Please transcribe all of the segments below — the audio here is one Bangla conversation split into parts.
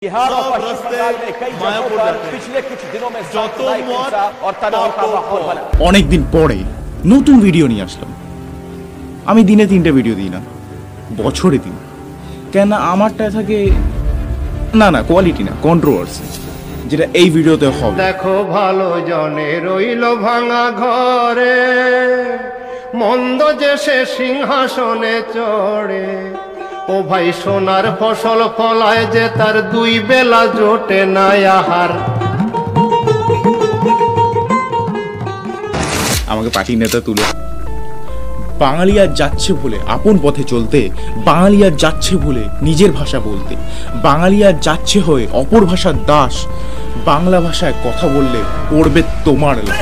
बिहार और पश्चिम बंगाल में कई जगहों पर पिछले कुछ दिनों में सांप्रदायिक हिंसा और तनाव का माहौल बना। অনেক দিন পরে নতুন ভিডিও নিয়ে আসলাম। আমি দিনে 3টে ভিডিও দিই না, বছরে 3। কেন আমারটা থাকে না কোয়ালিটি না, কন্ট্রোভার্সি, যেটা এই ভিডিওতে হবে। দেখো ভালো জনে রইল ভাঙা ঘরে, মন্দ যে সে সিংহাসনে চড়ে। ও ভাই সোনার ফসল ফলায় যে তার 2 বেলা জোটে না আহার। আমাকে পার্টি নেতা তুলে বাঙালি আর যাচ্ছে বলে আপন পথে চলতে, বাঙালি আর যাচ্ছে বলে নিজের ভাষা বলতে, বাঙালি আর যাচ্ছে হয়ে অপর ভাষার দাস। বাংলা ভাষায় কথা বললে পড়বে তোমার লাশ।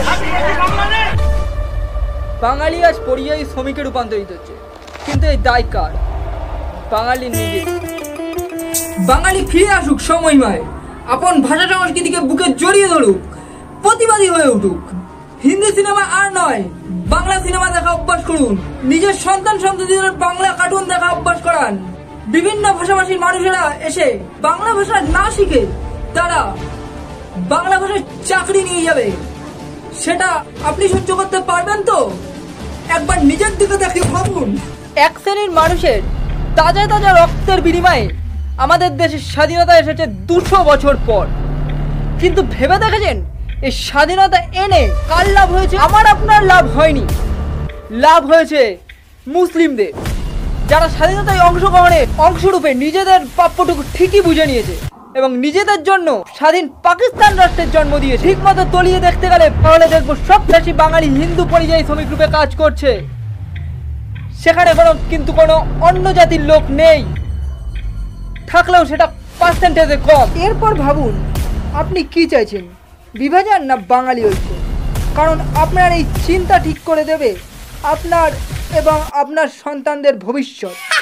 বাঙালি আজ পরিযায়ী শ্রমিকে রূপান্তরিত হচ্ছে, কিন্তু এই দায় কার? বাঙালি নিজে। বাঙালি ফিরে আসুক সময়ময়, আপন ভাষা সংস্কৃতিকে বুকে জড়িয়ে ধরুক, প্রতিবাদী হয়ে উঠুক। হিন্দি সিনেমা আর নয়, বাংলা সিনেমা দেখা অভ্যাস করুন। নিজের সন্তান সন্ততিদের বাংলা কার্টুন দেখা অভ্যাস করান। বিভিন্ন ভাষাভাষীর মানুষেরা এসে বাংলা ভাষা না শিখে তারা বাংলা ভাষায় চাকরি নিয়ে যাবে, সেটা আপনি সহ্য করতে পারবেন তো? একবার নিজের দিকে দেখে ভাবুন। এক শ্রেণীর মানুষের তাজা তাজা রক্তের বিনিময়ে আমাদের দেশের স্বাধীনতা এসেছে 200 বছর পর। কিন্তু ভেবে দেখেছেন এই স্বাধীনতা এনে কার লাভ হয়েছে? আমার আপনার লাভ হয়নি, লাভ হয়েছে মুসলিমদের, যারা স্বাধীনতায় অংশগ্রহণের অংশরূপে নিজেদের প্রাপ্যটুকু ঠিকই বুঝে নিয়েছে এবং নিজেদের জন্য স্বাধীন পাকিস্তান রাষ্ট্রের জন্ম দিয়েছে। ঠিক মতো তলিয়ে দেখতে গেলে তাহলে দেখবো সব দেশি বাঙালি হিন্দু পরিযায়ী শ্রমিক রূপে কাজ করছে, সেখানে কিন্তু কোনো অন্য জাতির লোক নেই, থাকলেও সেটা পার্সেন্টেজে কম। এরপর ভাবুন আপনি কি চাইছেন, বিভাজন না বাঙালি ঐক্য? কারণ আপনার এই চিন্তা ঠিক করে দেবে আপনার এবং আপনার সন্তানদের ভবিষ্যৎ।